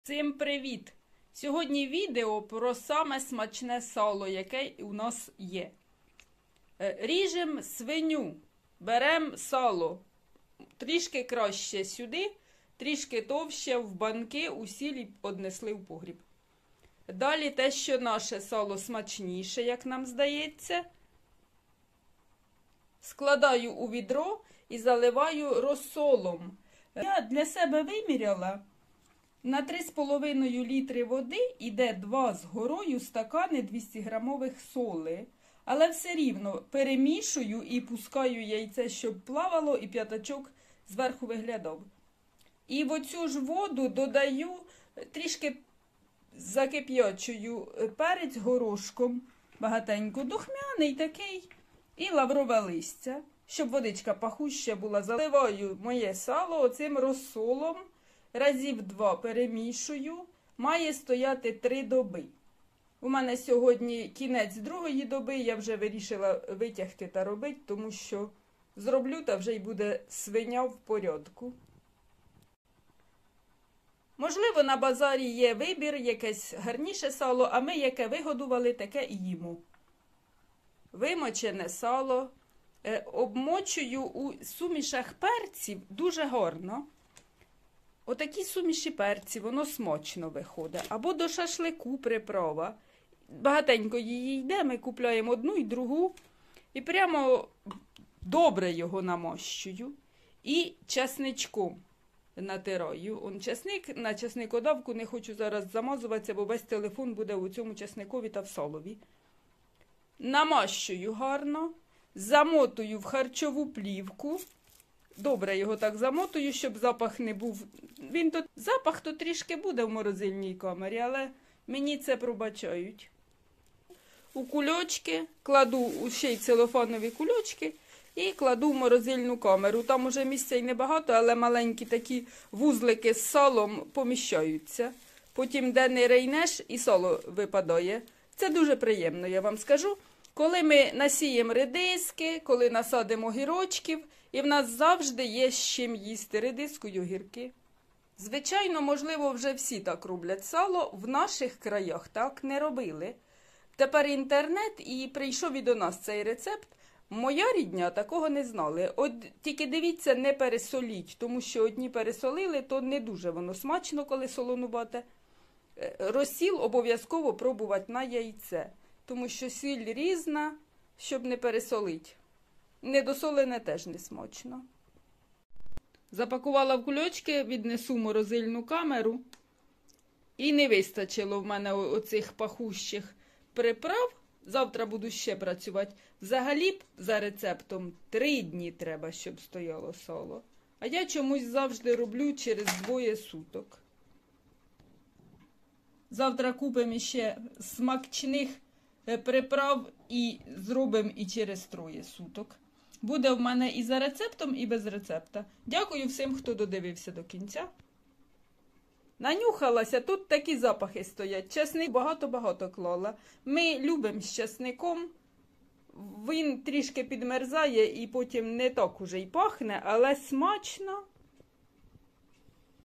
Всім привіт! Сьогодні відео про саме смачне сало, яке у нас є. Ріжемо свиню, беремо сало, трішки краще сюди, трішки товще в банки, у сіль однесли в погріб. Далі те, що наше сало смачніше, як нам здається, складаю у відро і заливаю розсолом. Я для себе виміряла. На 3,5 літри води йде 2 з горою стакани 200-грамових соли. Але все рівно перемішую і пускаю яйце, щоб плавало, і п'ятачок зверху виглядав. І в оцю ж воду додаю трішки закип'ячую перець горошком, багатенько духмяний такий, і лаврове листя, щоб водичка пахуща була. Заливаю моє сало оцим розсолом. Разів 2 перемішую, має стояти 3 доби. У мене сьогодні кінець другої доби, я вже вирішила витягти та робити, тому що зроблю та вже й буде свиня в порядку. Можливо, на базарі є вибір, якесь гарніше сало, а ми яке вигодували, таке і їмо. Вимочене сало обмочую у сумішах перців дуже гарно. Отакі суміші перці, воно смачно виходить. Або до шашлику приправа. Багатенько її йде, ми купляємо одну і другу. І прямо добре його намащую. І чесничком натираю. Он чесник, на чесникодавку не хочу зараз замазуватися, бо весь телефон буде у цьому чесникові та в салові. Намащую гарно, замотую в харчову плівку. Добре його так замотую, щоб запах не був. Запах то трішки буде в морозильній камері, але мені це пробачають. У кульочки кладу ще й целофанові кульочки і кладу в морозильну камеру. Там уже місця й небагато, але маленькі такі вузлики з салом поміщаються. Потім, де не рейнеш, і сало випадає. Це дуже приємно, я вам скажу. Коли ми насіємо редиски, коли насадимо огірочків, і в нас завжди є з чим їсти редиску й огірки. Звичайно, можливо, вже всі так роблять сало, в наших краях так не робили. Тепер інтернет, і прийшов і до нас цей рецепт. Моя рідня такого не знали. От тільки дивіться, не пересоліть, тому що одні пересолили, то не дуже воно смачно, коли солонувате. Розсіл обов'язково пробувати на яйце, тому що сіль різна, щоб не пересолить. Недосолене теж не смачно. Запакувала в кульочки, віднесу в морозильну камеру. І не вистачило в мене оцих пахущих приправ. Завтра буду ще працювати. Взагалі, за рецептом, 3 дні треба, щоб стояло сало. А я чомусь завжди роблю через 2 суток. Завтра купимо ще смачних приправ і зробимо і через 3 суток. Буде в мене і за рецептом, і без рецепта. Дякую всім, хто додивився до кінця. Нанюхалася, тут такі запахи стоять. Чесник багато-багато клала. Ми любимо з чесником. Він трішки підмерзає і потім не так уже й пахне, але смачно.